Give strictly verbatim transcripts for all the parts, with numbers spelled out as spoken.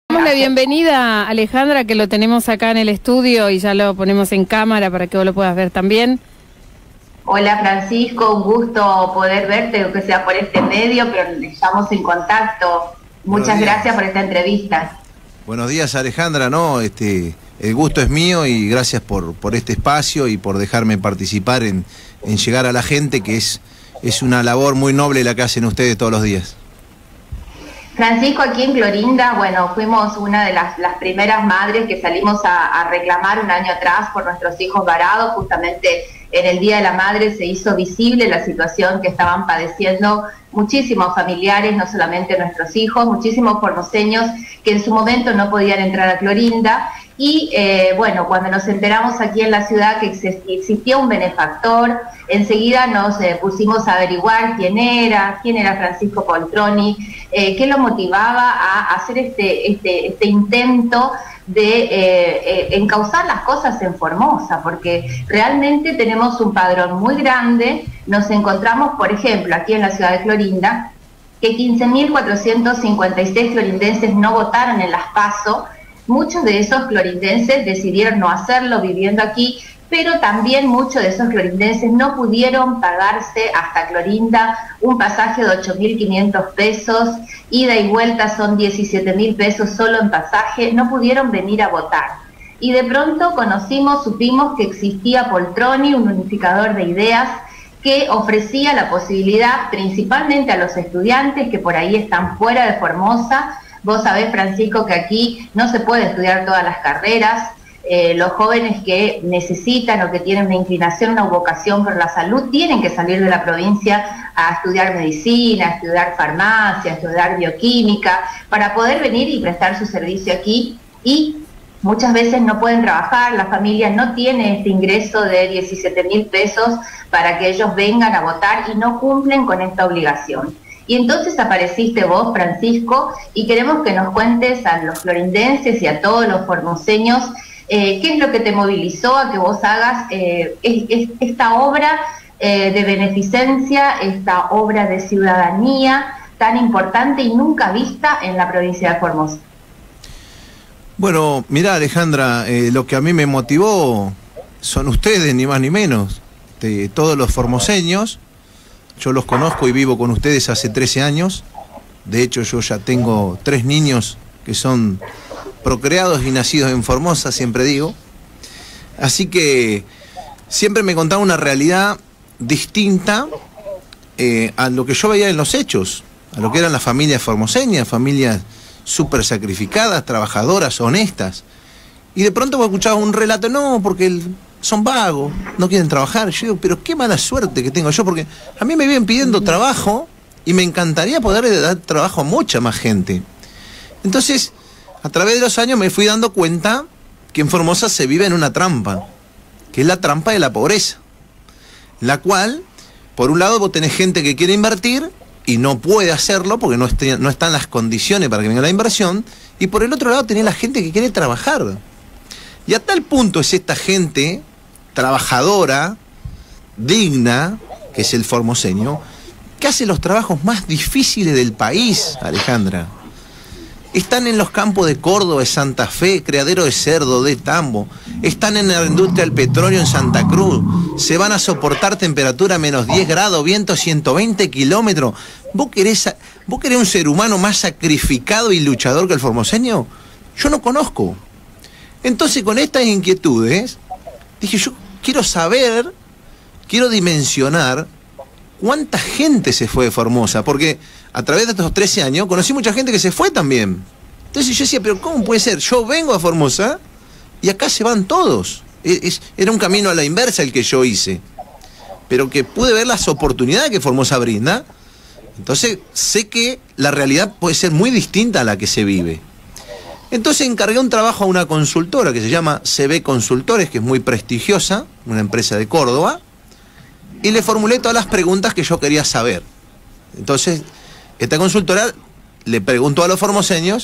Damos la bienvenida a Alejandra, que lo tenemos acá en el estudio y ya lo ponemos en cámara para que vos lo puedas ver también. Hola Francisco, un gusto poder verte, aunque sea por este medio, pero estamos en contacto. Muchas gracias por esta entrevista. Buenos días Alejandra, no, este, el gusto es mío y gracias por, por este espacio y por dejarme participar en, en llegar a la gente, que es, es una labor muy noble la que hacen ustedes todos los días. Francisco, aquí en Clorinda, bueno, fuimos una de las, las primeras madres que salimos a, a reclamar un año atrás por nuestros hijos varados. Justamente en el Día de la Madre se hizo visible la situación que estaban padeciendo muchísimos familiares, no solamente nuestros hijos, muchísimos formoseños que en su momento no podían entrar a Clorinda. Y eh, bueno, cuando nos enteramos aquí en la ciudad que existía un benefactor, enseguida nos eh, pusimos a averiguar quién era, quién era Francisco Poltroni, eh, qué lo motivaba a hacer este, este, este intento de eh, eh, encauzar las cosas en Formosa, porque realmente tenemos un padrón muy grande. Nos encontramos, por ejemplo, aquí en la ciudad de Clorinda, que quince mil cuatrocientos cincuenta y seis clorindenses no votaron en las PASO. Muchos de esos clorindenses decidieron no hacerlo viviendo aquí, pero también muchos de esos clorindenses no pudieron pagarse hasta Clorinda un pasaje de ocho mil quinientos pesos, ida y vuelta son diecisiete mil pesos solo en pasaje, no pudieron venir a votar. Y de pronto conocimos, supimos que existía Poltroni, un unificador de ideas, que ofrecía la posibilidad principalmente a los estudiantes que por ahí están fuera de Formosa. Vos sabés, Francisco, que aquí no se puede estudiar todas las carreras. Eh, los jóvenes que necesitan o que tienen una inclinación, una vocación por la salud, tienen que salir de la provincia a estudiar medicina, a estudiar farmacia, a estudiar bioquímica, para poder venir y prestar su servicio aquí. Y muchas veces no pueden trabajar, la familia no tiene este ingreso de diecisiete mil pesos para que ellos vengan a votar y no cumplen con esta obligación. Y entonces apareciste vos, Francisco, y queremos que nos cuentes a los clorindenses y a todos los formoseños eh, qué es lo que te movilizó a que vos hagas eh, es, es, esta obra eh, de beneficencia, esta obra de ciudadanía tan importante y nunca vista en la provincia de Formosa. Bueno, mirá Alejandra, eh, lo que a mí me motivó son ustedes, ni más ni menos, de todos los formoseños. Yo los conozco y vivo con ustedes hace trece años. De hecho, yo ya tengo tres niños que son procreados y nacidos en Formosa, siempre digo. Así que siempre me contaba una realidad distinta eh, a lo que yo veía en los hechos, a lo que eran las familias formoseñas, familias súper sacrificadas, trabajadoras, honestas. Y de pronto vos escuchabas un relato, no, porque el... son vagos, no quieren trabajar. Yo digo, pero qué mala suerte que tengo yo, porque a mí me vienen pidiendo trabajo y me encantaría poder dar trabajo a mucha más gente. Entonces, a través de los años me fui dando cuenta que en Formosa se vive en una trampa, que es la trampa de la pobreza, la cual, por un lado, vos tenés gente que quiere invertir y no puede hacerlo porque no, est- no están las condiciones para que venga la inversión, y por el otro lado tenés la gente que quiere trabajar. Y a tal punto es esta gente trabajadora, digna, que es el formoseño, que hace los trabajos más difíciles del país, Alejandra. Están en los campos de Córdoba, de Santa Fe, criadero de cerdo, de tambo. Están en la industria del petróleo en Santa Cruz. Se van a soportar temperatura menos diez grados, viento ciento veinte kilómetros. ¿Vos querés, ¿Vos querés un ser humano más sacrificado y luchador que el formoseño? Yo no conozco. Entonces, con estas inquietudes, dije, yo quiero saber, quiero dimensionar cuánta gente se fue de Formosa, porque a través de estos trece años conocí mucha gente que se fue también. Entonces yo decía, pero ¿cómo puede ser? Yo vengo a Formosa y acá se van todos. Es, es, era un camino a la inversa el que yo hice, pero que pude ver las oportunidades que Formosa brinda. Entonces sé que la realidad puede ser muy distinta a la que se vive. Entonces encargué un trabajo a una consultora que se llama C B Consultores, que es muy prestigiosa, una empresa de Córdoba, y le formulé todas las preguntas que yo quería saber. Entonces, esta consultora le preguntó a los formoseños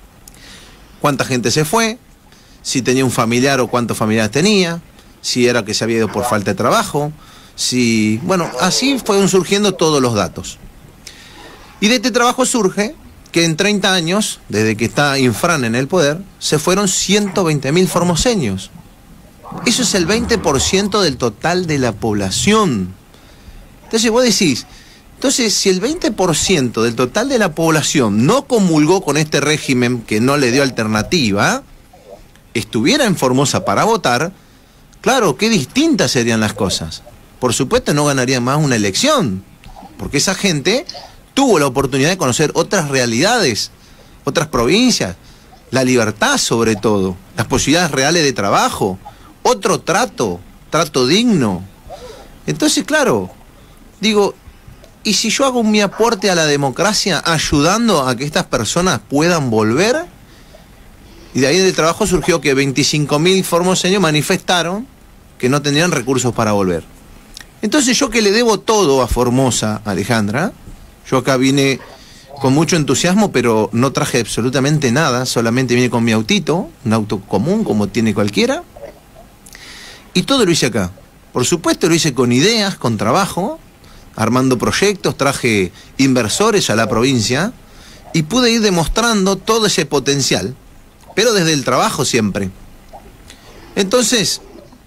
cuánta gente se fue, si tenía un familiar o cuántos familiares tenía, si era que se había ido por falta de trabajo, si... Bueno, así fueron surgiendo todos los datos. Y de este trabajo surge que en treinta años, desde que está Infran en el poder, se fueron ciento veinte mil formoseños. Eso es el veinte por ciento del total de la población. Entonces vos decís, entonces si el veinte por ciento del total de la población no comulgó con este régimen que no le dio alternativa, estuviera en Formosa para votar, claro, qué distintas serían las cosas. Por supuesto no ganaría más una elección, porque esa gente tuvo la oportunidad de conocer otras realidades, otras provincias, la libertad sobre todo, las posibilidades reales de trabajo, otro trato, trato digno. Entonces, claro, digo, ¿y si yo hago mi aporte a la democracia ayudando a que estas personas puedan volver? Y de ahí del trabajo surgió que veinticinco mil formoseños manifestaron que no tendrían recursos para volver. Entonces yo que le debo todo a Formosa, Alejandra, yo acá vine con mucho entusiasmo, pero no traje absolutamente nada, solamente vine con mi autito, un auto común como tiene cualquiera, y todo lo hice acá. Por supuesto lo hice con ideas, con trabajo, armando proyectos, traje inversores a la provincia y pude ir demostrando todo ese potencial, pero desde el trabajo siempre. Entonces,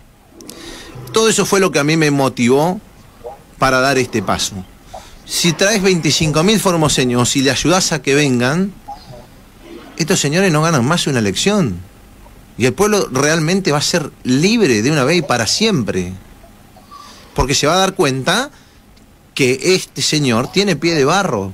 todo eso fue lo que a mí me motivó para dar este paso. Si traes veinticinco mil formoseños y le ayudás a que vengan, estos señores no ganan más una elección. Y el pueblo realmente va a ser libre de una vez y para siempre. Porque se va a dar cuenta que este señor tiene pie de barro.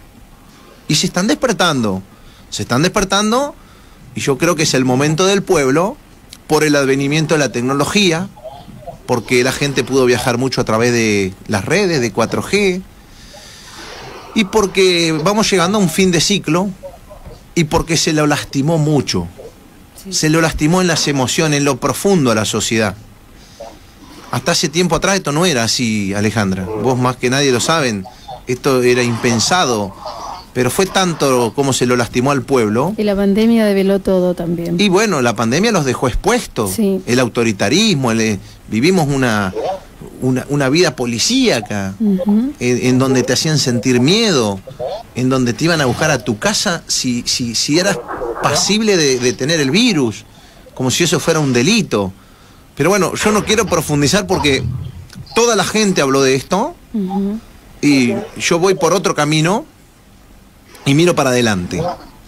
Y se están despertando. Se están despertando y yo creo que es el momento del pueblo por el advenimiento de la tecnología, porque la gente pudo viajar mucho a través de las redes, de cuatro G, y porque vamos llegando a un fin de ciclo, y porque se lo lastimó mucho. Sí. Se lo lastimó en las emociones, en lo profundo a la sociedad. Hasta hace tiempo atrás esto no era así, Alejandra. Vos más que nadie lo saben, esto era impensado. Pero fue tanto como se lo lastimó al pueblo. Y la pandemia develó todo también. Y bueno, la pandemia los dejó expuestos. Sí. El autoritarismo, el, vivimos una, una, una vida policíaca, uh-huh. en, en donde te hacían sentir miedo, en donde te iban a buscar a tu casa si, si, si eras pasible de, de tener el virus, como si eso fuera un delito. Pero bueno, yo no quiero profundizar porque toda la gente habló de esto, uh-huh. y yo voy por otro camino y miro para adelante.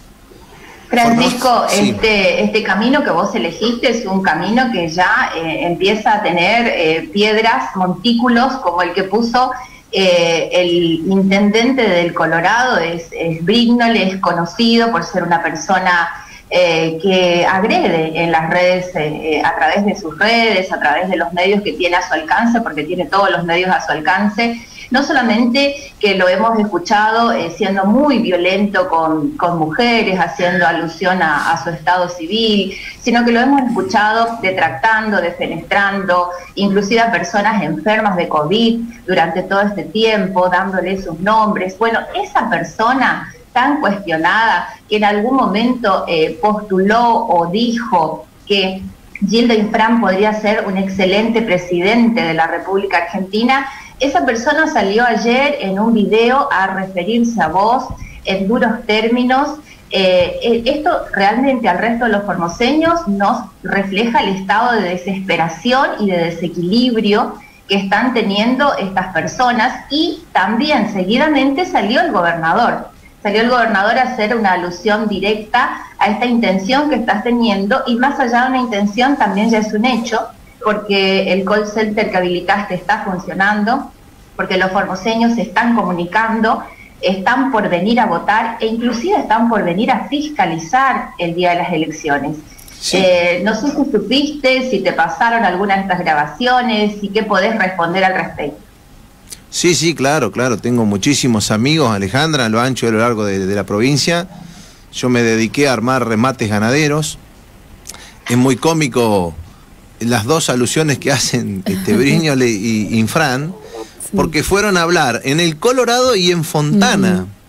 Francisco, sí. este, este camino que vos elegiste es un camino que ya eh, empieza a tener eh, piedras, montículos, como el que puso eh, el intendente del Colorado, es, es Brignol, es conocido por ser una persona eh, que agrede en las redes, eh, a través de sus redes, a través de los medios que tiene a su alcance, porque tiene todos los medios a su alcance. No solamente que lo hemos escuchado eh, siendo muy violento con, con mujeres, haciendo alusión a, a su estado civil, sino que lo hemos escuchado detractando, defenestrando, inclusive a personas enfermas de COVID durante todo este tiempo, dándole sus nombres. Bueno, esa persona tan cuestionada, que en algún momento eh, postuló o dijo que Gildo Infran podría ser un excelente presidente de la República Argentina, esa persona salió ayer en un video a referirse a vos en duros términos. Eh, esto realmente al resto de los formoseños nos refleja el estado de desesperación y de desequilibrio que están teniendo estas personas, y también seguidamente salió el gobernador. Salió el gobernador a hacer una alusión directa a esta intención que estás teniendo, y más allá de una intención también ya es un hecho, porque el call center que habilitaste está funcionando, porque los formoseños se están comunicando, están por venir a votar e inclusive están por venir a fiscalizar el día de las elecciones. Sí. Eh, no sé si supiste, si te pasaron algunas de estas grabaciones y qué podés responder al respecto. Sí, sí, claro, claro, tengo muchísimos amigos, Alejandra, a lo ancho y a lo largo de, de la provincia. Yo me dediqué a armar remates ganaderos. Es muy cómico las dos alusiones que hacen este, Brignol y Infran, sí. porque fueron a hablar en el Colorado y en Fontana. Uh-huh.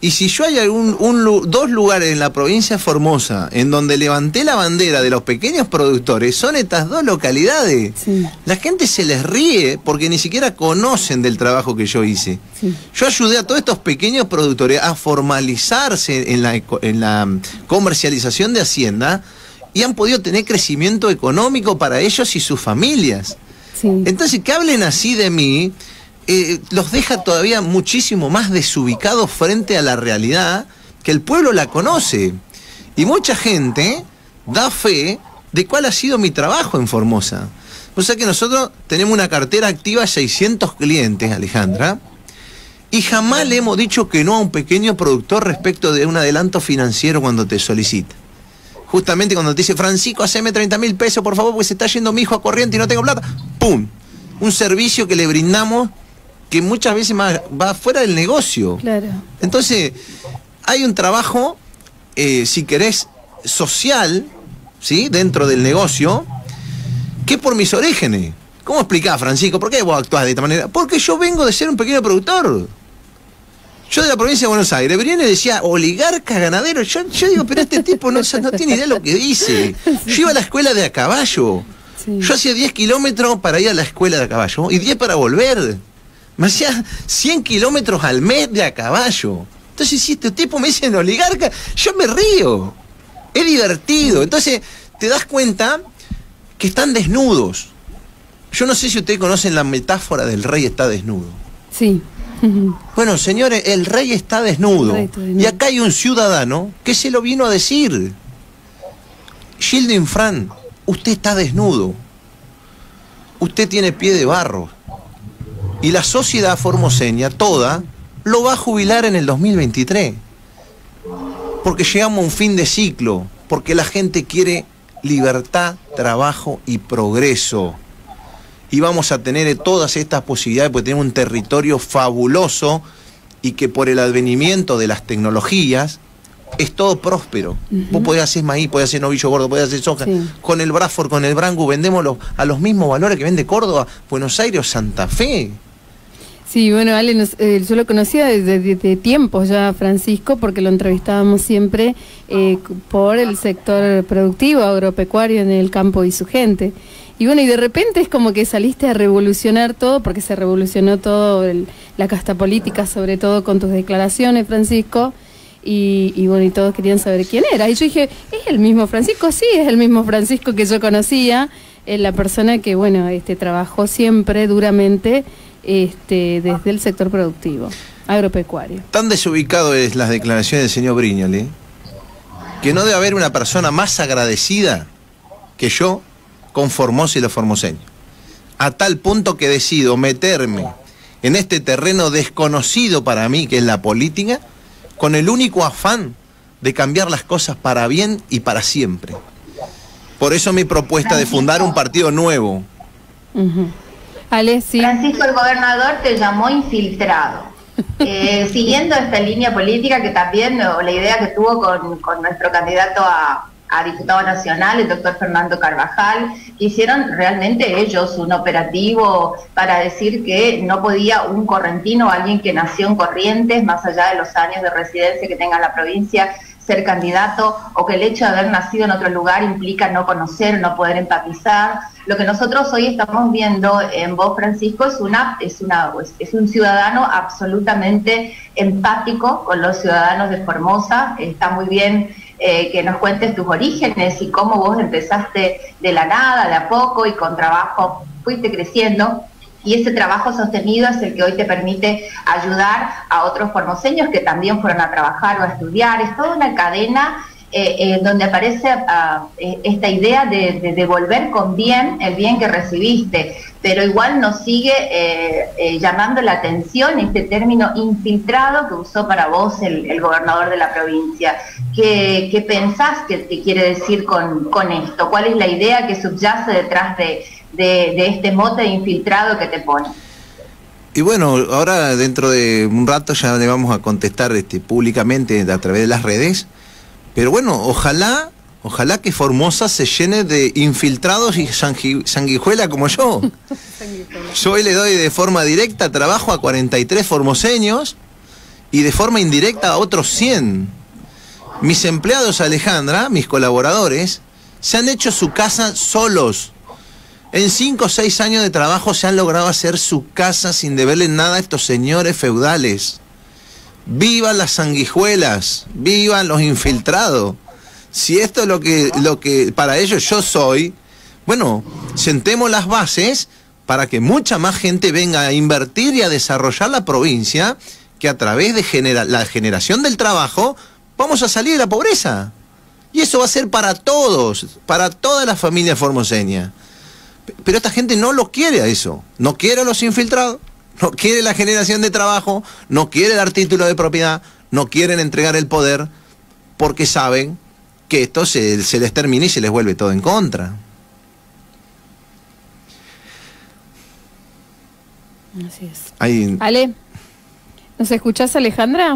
Y si yo hay algún, un, dos lugares en la provincia de Formosa en donde levanté la bandera de los pequeños productores, son estas dos localidades. Sí. La gente se les ríe porque ni siquiera conocen del trabajo que yo hice. Sí. Yo ayudé a todos estos pequeños productores a formalizarse en la, en la comercialización de Hacienda y han podido tener crecimiento económico para ellos y sus familias. Sí. Entonces, que hablen así de mí... Eh, los deja todavía muchísimo más desubicados frente a la realidad, que el pueblo la conoce. Y mucha gente da fe de cuál ha sido mi trabajo en Formosa. O sea que nosotros tenemos una cartera activa de seiscientos clientes, Alejandra, y jamás le hemos dicho que no a un pequeño productor respecto de un adelanto financiero cuando te solicita. Justamente cuando te dice, Francisco, haceme treinta mil pesos, por favor, porque se está yendo mi hijo a corriente y no tengo plata. ¡Pum! Un servicio que le brindamos que muchas veces va fuera del negocio. Claro. Entonces, hay un trabajo, eh, si querés, social, ¿sí? Dentro del negocio, que por mis orígenes. ¿Cómo explicás, Francisco? ¿Por qué vos actuás de esta manera? Porque yo vengo de ser un pequeño productor. Yo de la provincia de Buenos Aires, venía y decía, oligarca ganadero. Yo, yo digo, pero este tipo no, no tiene idea de lo que dice. Yo iba a la escuela de a caballo. Sí. Yo hacía diez kilómetros para ir a la escuela de a caballo y diez para volver. Me hacía cien kilómetros al mes de a caballo. Entonces, si este tipo me dice en oligarca, yo me río. Es divertido. Entonces, te das cuenta que están desnudos. Yo no sé si ustedes conocen la metáfora del rey está desnudo. Sí. Bueno, señores, el rey está desnudo. El rey está desnudo. Y acá hay un ciudadano que se lo vino a decir. Gildo Fran, usted está desnudo. Usted tiene pie de barro. Y la sociedad formoseña, toda, lo va a jubilar en el dos mil veintitrés. Porque llegamos a un fin de ciclo. Porque la gente quiere libertad, trabajo y progreso. Y vamos a tener todas estas posibilidades porque tenemos un territorio fabuloso y que por el advenimiento de las tecnologías es todo próspero. Uh-huh. Vos podés hacer maíz, podés hacer novillo gordo, podés hacer soja. Sí. Con el Bradford, con el Brangu, vendemos los, a los mismos valores que vende Córdoba, Buenos Aires o Santa Fe. Sí, bueno, Ale, nos, eh, yo lo conocía desde de, de tiempos ya, Francisco, porque lo entrevistábamos siempre eh, por el sector productivo, agropecuario en el campo y su gente. Y bueno, y de repente es como que saliste a revolucionar todo, porque se revolucionó todo, el, la casta política, sobre todo con tus declaraciones, Francisco, y, y bueno, y todos querían saber quién era. Y yo dije, ¿es el mismo Francisco? Sí, es el mismo Francisco que yo conocía, es la persona que, bueno, este trabajó siempre duramente este desde el sector productivo, agropecuario. Tan desubicado es las declaraciones del señor Brignoli, que no debe haber una persona más agradecida que yo con Formosa y los formoseños, a tal punto que decido meterme en este terreno desconocido para mí, que es la política, con el único afán de cambiar las cosas para bien y para siempre. Por eso mi propuesta de fundar un partido nuevo. Uh-huh. Ale, sí. Francisco, el gobernador te llamó infiltrado. Eh, siguiendo esta línea política que también, o la idea que tuvo con, con nuestro candidato a, a diputado nacional, el doctor Fernando Carvajal, que hicieron realmente ellos un operativo para decir que no podía un correntino o alguien que nació en Corrientes, más allá de los años de residencia que tenga la provincia, ser candidato, o que el hecho de haber nacido en otro lugar implica no conocer, no poder empatizar. Lo que nosotros hoy estamos viendo en vos, Francisco, es una es una es un ciudadano absolutamente empático con los ciudadanos de Formosa. Está muy bien eh, que nos cuentes tus orígenes y cómo vos empezaste de la nada, de a poco, y con trabajo fuiste creciendo. Y ese trabajo sostenido es el que hoy te permite ayudar a otros formoseños que también fueron a trabajar o a estudiar. Es toda una cadena eh, eh, donde aparece uh, eh, esta idea de, de devolver con bien el bien que recibiste, pero igual nos sigue eh, eh, llamando la atención este término infiltrado que usó para vos el, el gobernador de la provincia. ¿Qué, qué pensás que te quiere decir con, con esto? ¿Cuál es la idea que subyace detrás de... De, de este mote infiltrado que te pone? Y bueno, ahora dentro de un rato ya le vamos a contestar este, públicamente a través de las redes, pero bueno, ojalá, ojalá que Formosa se llene de infiltrados y sanguijuela como yo. Yo hoy le doy de forma directa trabajo a cuarenta y tres formoseños y de forma indirecta a otros cien. Mis empleados, Alejandra, mis colaboradores, se han hecho su casa solos. En cinco o seis años de trabajo se han logrado hacer su casa sin deberle nada a estos señores feudales. ¡Vivan las sanguijuelas! ¡Vivan los infiltrados! Si esto es lo que, lo que para ellos yo soy, bueno, sentemos las bases para que mucha más gente venga a invertir y a desarrollar la provincia, que a través de genera la generación del trabajo vamos a salir de la pobreza. Y eso va a ser para todos, para toda la familia formoseña. Pero esta gente no lo quiere a eso, no quiere a los infiltrados, no quiere la generación de trabajo, no quiere dar título de propiedad, no quieren entregar el poder, porque saben que esto se, se les termina y se les vuelve todo en contra. Así es. Ahí... Ale, ¿nos escuchás, Alejandra?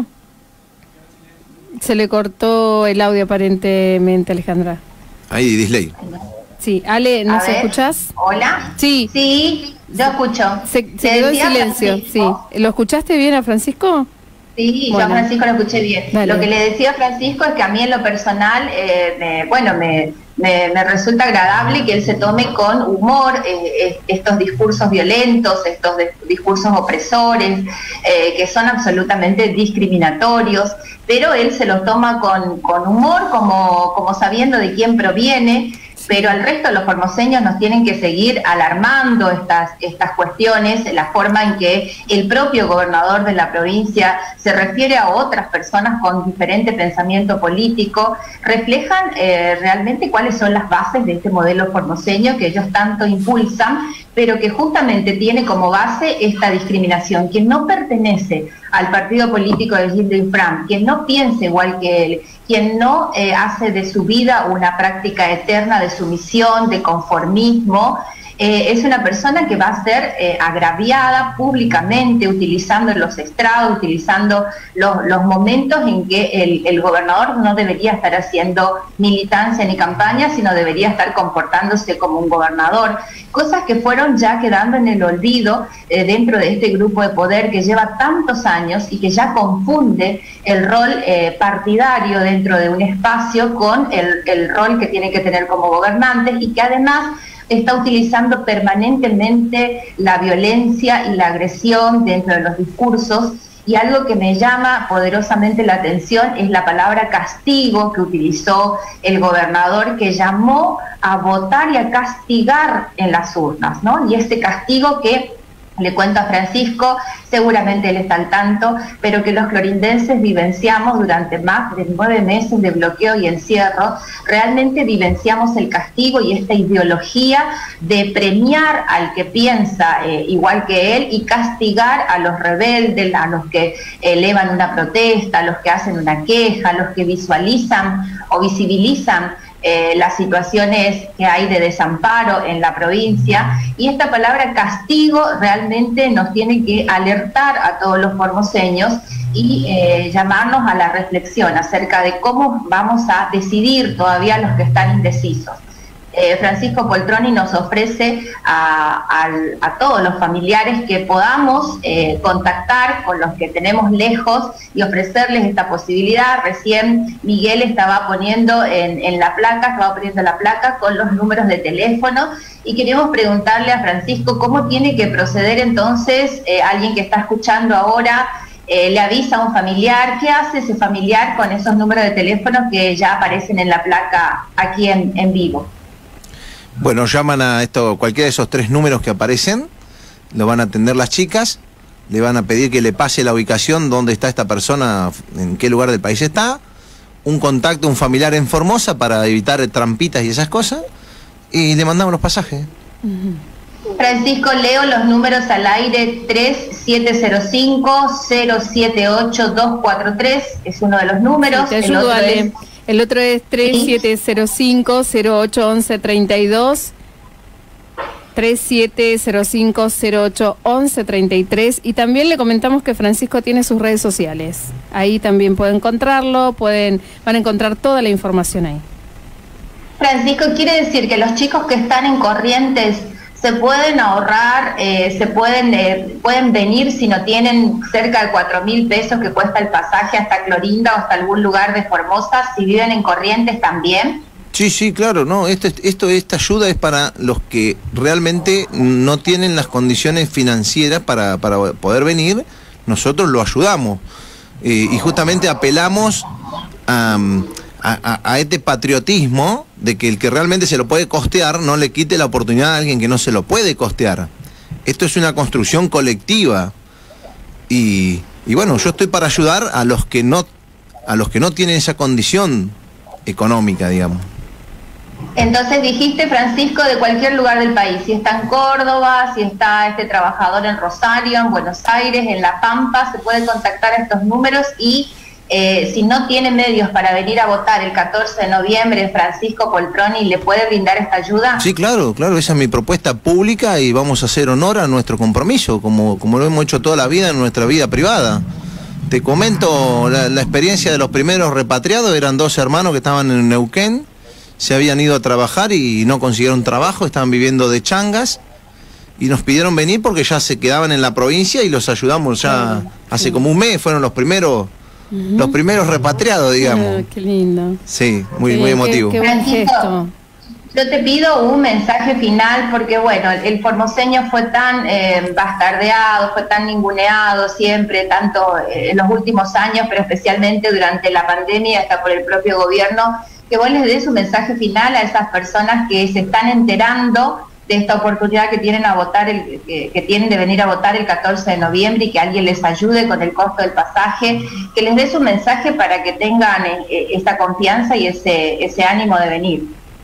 Se le cortó el audio aparentemente, Alejandra. Ahí, disley. Sí, Ale, ¿nos escuchás? ¿Hola? Sí. Sí, yo escucho. Se, se quedó en silencio, Francisco. Sí. ¿Lo escuchaste bien a Francisco? Sí, bueno. Yo a Francisco lo escuché bien. Dale. Lo que le decía a Francisco es que a mí en lo personal, eh, me, bueno, me, me, me resulta agradable que él se tome con humor eh, estos discursos violentos, estos discursos opresores, eh, que son absolutamente discriminatorios, pero él se los toma con, con humor, como, como sabiendo de quién proviene. Pero al resto de los formoseños nos tienen que seguir alarmando estas, estas cuestiones, la forma en que el propio gobernador de la provincia se refiere a otras personas con diferente pensamiento político, reflejan eh, realmente cuáles son las bases de este modelo formoseño que ellos tanto impulsan, pero que justamente tiene como base esta discriminación. Quien no pertenece al partido político de Gildo Infram, quien no piensa igual que él, quien no eh, hace de su vida una práctica eterna de sumisión, de conformismo, eh, es una persona que va a ser eh, agraviada públicamente, utilizando los estrados, utilizando los, los momentos en que el, el gobernador no debería estar haciendo militancia ni campaña, sino debería estar comportándose como un gobernador. Cosas que fueron ya quedando en el olvido eh, dentro de este grupo de poder que lleva tantos años y que ya confunde el rol eh, partidario dentro de un espacio con el, el rol que tiene que tener como gobernantes, y que además está utilizando permanentemente la violencia y la agresión dentro de los discursos. Y algo que me llama poderosamente la atención es la palabra castigo que utilizó el gobernador, que llamó a votar y a castigar en las urnas, ¿no? Y este castigo que, le cuento a Francisco, seguramente él está al tanto, pero que los clorindenses vivenciamos durante más de nueve meses de bloqueo y encierro. Realmente vivenciamos el castigo y esta ideología de premiar al que piensa eh, igual que él y castigar a los rebeldes, a los que elevan una protesta, a los que hacen una queja, a los que visualizan o visibilizan Eh, las situaciones que hay de desamparo en la provincia. Y esta palabra castigo realmente nos tiene que alertar a todos los formoseños y eh, llamarnos a la reflexión acerca de cómo vamos a decidir todavía los que están indecisos. Eh, Francisco Poltroni nos ofrece a, a, a todos los familiares que podamos eh, contactar con los que tenemos lejos y ofrecerles esta posibilidad. Recién Miguel estaba poniendo en, en la placa, estaba poniendo la placa con los números de teléfono, y queremos preguntarle a Francisco cómo tiene que proceder entonces eh, alguien que está escuchando ahora. Eh, le avisa a un familiar, ¿qué hace ese familiar con esos números de teléfono que ya aparecen en la placa aquí en, en vivo? Bueno, llaman a esto, cualquiera de esos tres números que aparecen, lo van a atender las chicas, le van a pedir que le pase la ubicación, dónde está esta persona, en qué lugar del país está, un contacto, un familiar en Formosa para evitar trampitas y esas cosas, y le mandamos los pasajes. Uh-huh. Francisco, leo los números al aire: tres siete cero cinco, cero siete ocho, dos cuatro tres, es uno de los números. Sí, te ayudo, el otro Ale. es... El otro es tres siete cero cinco, cero ocho once treinta y dos, tres siete cero cinco, cero ocho once treinta y tres, y también le comentamos que Francisco tiene sus redes sociales. Ahí también pueden encontrarlo, pueden, van a encontrar toda la información ahí. Francisco, quiere decir que los chicos que están en Corrientes se pueden ahorrar, eh, se pueden, eh, pueden venir si no tienen cerca de cuatro mil pesos que cuesta el pasaje hasta Clorinda o hasta algún lugar de Formosa, si viven en Corrientes también. Sí, sí, claro, no, esto, esto, esta ayuda es para los que realmente no tienen las condiciones financieras para, para poder venir, nosotros lo ayudamos. Eh, y justamente apelamos a, a, a este patriotismo de que el que realmente se lo puede costear no le quite la oportunidad a alguien que no se lo puede costear. Esto es una construcción colectiva y, y bueno, yo estoy para ayudar a los que no, a los que no tienen esa condición económica, digamos. Entonces dijiste, Francisco, de cualquier lugar del país, si está en Córdoba, si está este trabajador en Rosario, en Buenos Aires, en La Pampa, se puede contactar a estos números y eh, si no tiene medios para venir a votar el catorce de noviembre, Francisco Poltroni le puede brindar esta ayuda. Sí, claro, claro, esa es mi propuesta pública y vamos a hacer honor a nuestro compromiso, como, como lo hemos hecho toda la vida en nuestra vida privada. Te comento la, la experiencia de los primeros repatriados, eran dos hermanos que estaban en Neuquén, se habían ido a trabajar y no consiguieron trabajo, estaban viviendo de changas y nos pidieron venir porque ya se quedaban en la provincia y los ayudamos ya sí. hace como un mes, fueron los primeros uh-huh. los primeros repatriados, digamos. Oh, qué lindo. Sí, muy, muy emotivo. Qué, qué buen gesto. Yo te pido un mensaje final porque, bueno, el formoseño fue tan eh, bastardeado, fue tan ninguneado siempre, tanto eh, en los últimos años, pero especialmente durante la pandemia, hasta por el propio gobierno, que vos les des un mensaje final a esas personas que se están enterando de esta oportunidad que tienen a votar el, que, que tienen de venir a votar el catorce de noviembre y que alguien les ayude con el costo del pasaje, que les des un mensaje para que tengan eh, esa confianza y ese, ese ánimo de venir.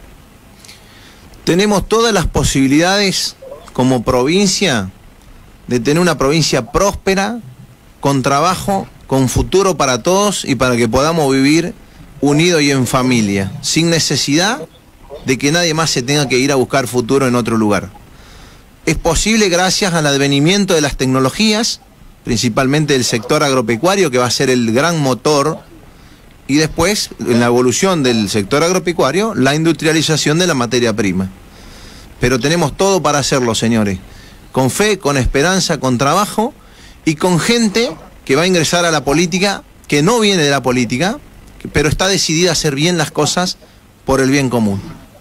Tenemos todas las posibilidades como provincia de tener una provincia próspera, con trabajo, con futuro para todos y para que podamos vivir unidos y en familia, sin necesidad de que nadie más se tenga que ir a buscar futuro en otro lugar. Es posible gracias al advenimiento de las tecnologías, principalmente del sector agropecuario, que va a ser el gran motor, y después, en la evolución del sector agropecuario, la industrialización de la materia prima. Pero tenemos todo para hacerlo, señores, con fe, con esperanza, con trabajo y con gente que va a ingresar a la política, que no viene de la política, pero está decidida a hacer bien las cosas por el bien común.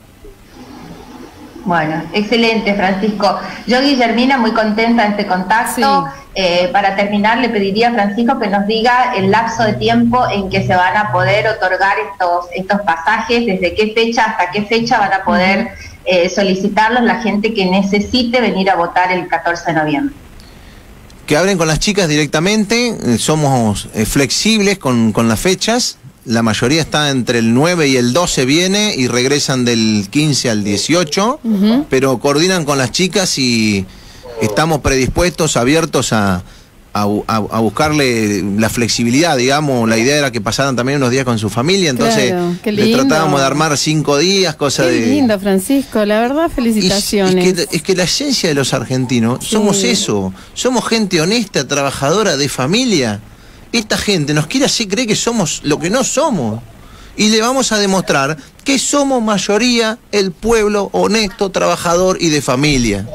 Bueno, excelente, Francisco. Yo, Guillermina, muy contenta de este contacto. Sí. Eh, para terminar, le pediría a Francisco que nos diga el lapso de tiempo en que se van a poder otorgar estos, estos pasajes, desde qué fecha hasta qué fecha van a poder uh-huh. eh, solicitarlos la gente que necesite venir a votar el catorce de noviembre. Que hablen con las chicas directamente, somos eh, flexibles con, con las fechas. La mayoría está entre el nueve y el doce viene y regresan del quince al dieciocho, uh-huh. pero coordinan con las chicas y estamos predispuestos, abiertos a, a, a buscarle la flexibilidad, digamos. La idea era que pasaran también unos días con su familia, entonces claro, le tratábamos de armar cinco días, cosa qué de... Qué lindo, Francisco, la verdad, felicitaciones. Y, es, que, es que la esencia de los argentinos, sí. somos eso, somos gente honesta, trabajadora, de familia. Esta gente nos quiere hacer creer que somos lo que no somos. Y le vamos a demostrar que somos mayoría el pueblo honesto, trabajador y de familia.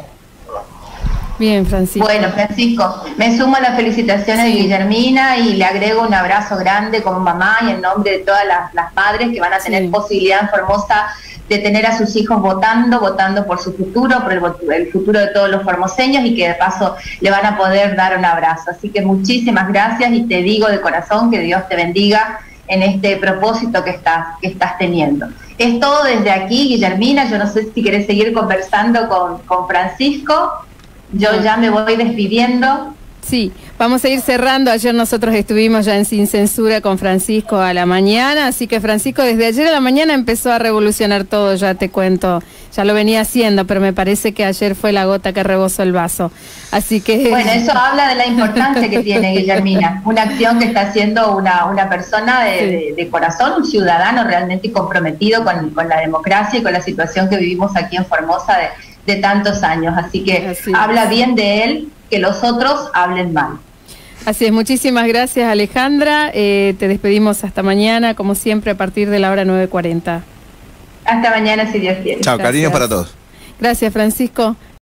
Bien, Francisco. Bueno, Francisco, me sumo a las felicitaciones sí. de Guillermina y le agrego un abrazo grande como mamá y en nombre de todas las, las madres que van a tener sí. posibilidad en Formosa de tener a sus hijos votando, votando por su futuro, por el, el futuro de todos los formoseños y que de paso le van a poder dar un abrazo. Así que muchísimas gracias y te digo de corazón que Dios te bendiga en este propósito que estás, que estás teniendo. Es todo desde aquí, Guillermina. Yo no sé si querés seguir conversando con, con Francisco. Yo ya me voy despidiendo. Sí, vamos a ir cerrando. Ayer nosotros estuvimos ya en Sin Censura con Francisco a la mañana, así que Francisco desde ayer a la mañana empezó a revolucionar todo, ya te cuento, ya lo venía haciendo, pero me parece que ayer fue la gota que rebosó el vaso. Así que... Bueno, eso habla de la importancia que tiene Guillermina, una acción que está haciendo una, una persona de, sí. de, de corazón, un ciudadano realmente comprometido con, con la democracia y con la situación que vivimos aquí en Formosa de, de tantos años, así que así habla es. bien de él, que los otros hablen mal. Así es, muchísimas gracias, Alejandra. Eh, te despedimos hasta mañana, como siempre, a partir de la hora nueve cuarenta. Hasta mañana, si Dios quiere. Chao, cariños para todos. Gracias, Francisco.